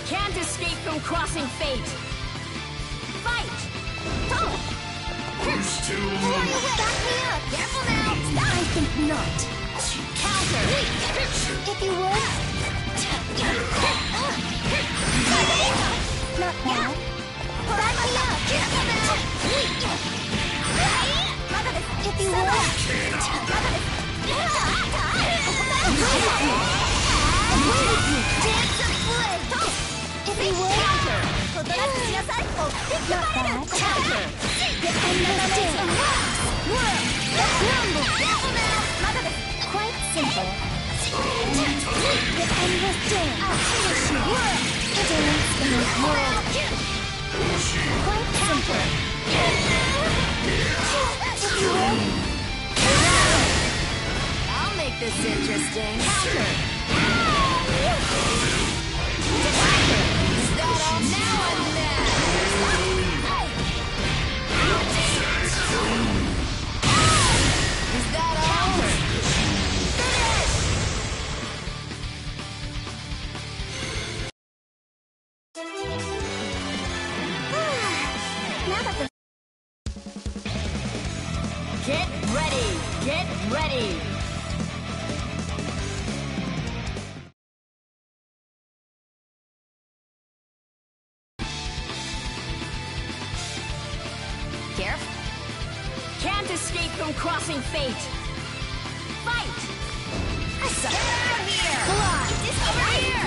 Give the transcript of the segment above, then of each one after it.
Can't escape from crossing fate. Fight! Push to back me up! Careful now! I think not. Counter! If you would. Not bad. Back me up! Careful now! If you would. If you would. Not bad. Quite simple. The endless dance. I'll finish you. Dance in the world. Quite simple. If you would. I'll make this interesting. Counter. Is that all? Now I'm mad. Is that all? Finish! Now that the... Get ready! Get ready! Careful. Can't escape from crossing fate. Fight! Get out here! Fly! Over here!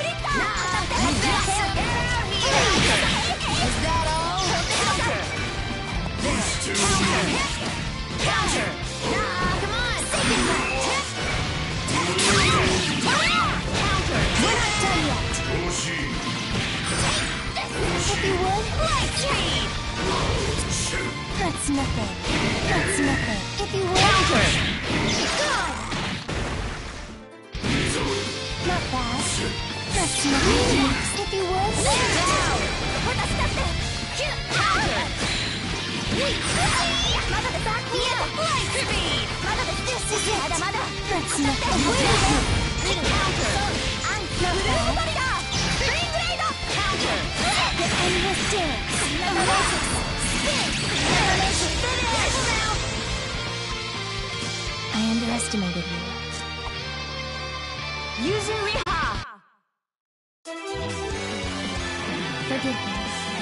Is that all? Counter! Counter! Counter! Come on! Counter! We're not done yet! If you would, light speed! That's nothing. That's nothing. If you would. Counter! God! Not bad. That's nothing. If you would. Down! Counter! Back me up! Light speed! This is it! That's nothing. Counter! Not bad. Counter! The endless dance.